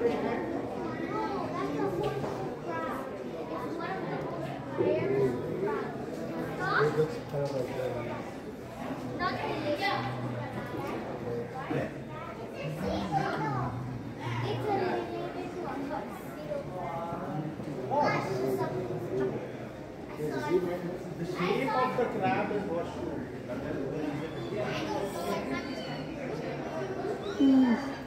It looks kind of like the shape of the crab is what should.